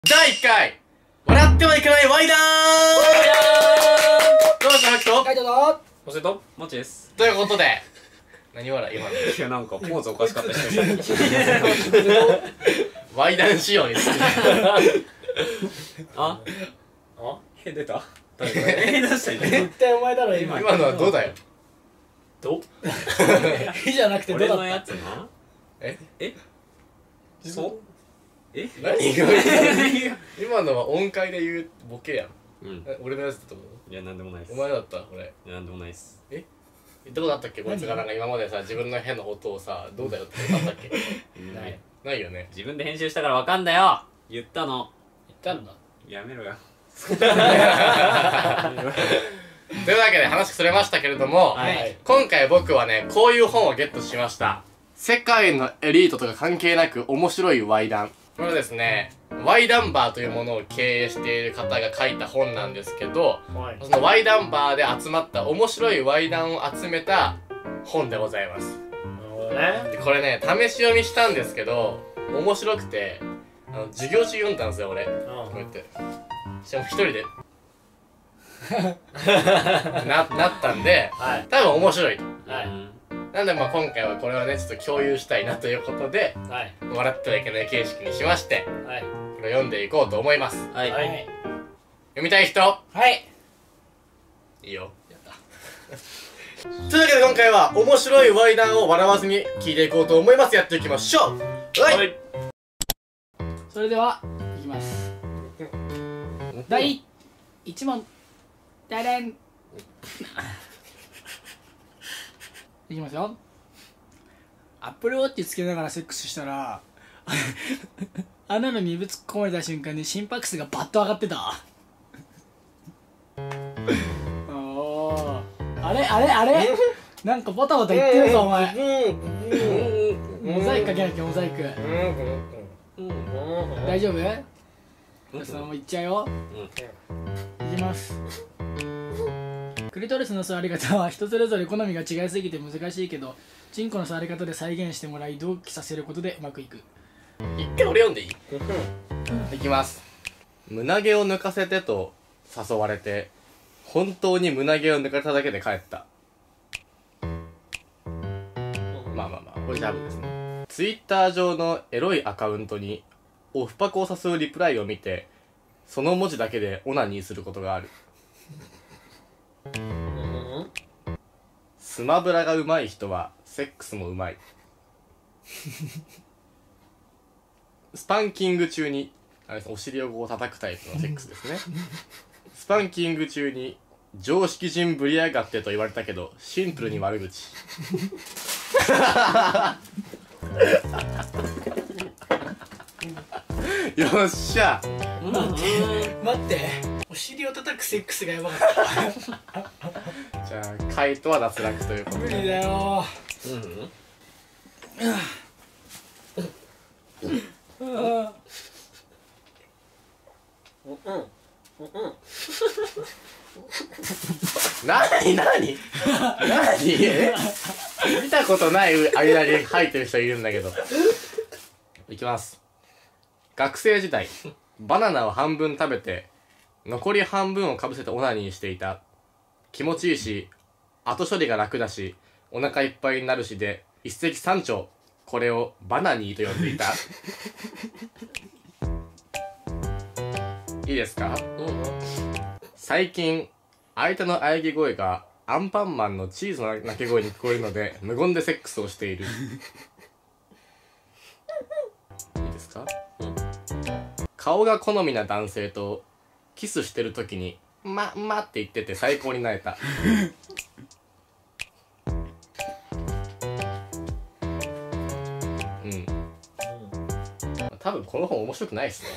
第1回笑ってはいけないワイダーン。どうもハキとカイトだ。 ポセともちです。 ということで、何笑い今のいや、なんかポーズおかしかったしワイダン仕様にするあへ出た誰か出した今絶対お前だろ今。 今のはどうだよ。 どいじゃなくてどうだった。 俺のやつなえそうえ何今のは音階で言うボケやん。 うん俺のやつだと思う。 いや、なんでもないです。 お前だった俺。 いや、なんでもないっす。 言ったことあったっけ、こいつがなんか今までさ、自分の変な音をさ、どうだよって言ったっけ。 ないないよね。 自分で編集したからわかんだよ。言ったの。 言ったんだ。 やめろよ。 というわけで話それましたけれども、 はい今回僕はね、こういう本をゲットしました。世界のエリートとか関係なく面白いワイダン。これはですね、ワイダンバーというものを経営している方が書いた本なんですけど、 はい。 そのワイダンバーで集まった面白いワイダンを集めた本でございます。 なるほどね。 でこれね、試し読みしたんですけど、面白くて、授業中読んだんですよ、俺。こうやって。しかも一人でなったんで、 はい。 多分面白いと。 はい。 なんでまあ今回はこれをね、ちょっと共有したいなということで、 はい。 笑ってはいけない形式にしまして、 はい。 これを読んでいこうと思います。 はいはい。 読みたい人はい。 いいよ。やった。というわけで今回は面白いワイダンを笑わずに聞いていこうと思います。やっていきましょう。はい。 それでは、いきます。第1問。ダダン。いきますよ。アップルウォッチつけながらセックスしたら穴の身ぶつっ込まれた瞬間に心拍数がバッと上がってた。おー、あれなんかボタボタ言ってるぞお前。モザイクかけなきゃ、モザイク。大丈夫？じゃあそのままいっちゃうよ。いきます。クリトリスの座り方は人それぞれ好みが違いすぎて難しいけど、チンコの座り方で再現してもらい同期させることでうまくいく。 一回俺読んでいい？いきます。胸毛を抜かせてと誘われて、本当に胸毛を抜かれただけで帰った。まあ、これ多分ですね。ツイッター上のエロいアカウントにオフパコを誘うリプライを見て、その文字だけでオナニーすることがある。スマブラが上手い人はセックスも上手い。スパンキング中に、あれです、お尻をこう叩くタイプのセックスですね。スパンキング中に常識人ぶりやがってと言われたけど、シンプルに悪口。よっしゃ。 待って、お尻を叩くセックスがやばかった。 じゃあ回答は脱落ということで。 無理だよ何見たことない間に吐いてる人いるんだけど。いきます。学生時代バナナを半分食べて残り半分をかぶせてオナニーしていた。気持ちいいし後処理が楽だしお腹いっぱいになるしで一石三鳥。これをバナニーと呼んでいた。いいですか？最近相手の喘ぎ声がアンパンマンのチーズの鳴き声に聞こえるので無言でセックスをしている。いいですか？顔が好みな男性とキスしてる時にって言ってて最高になえた。多分この本面白くないっすね。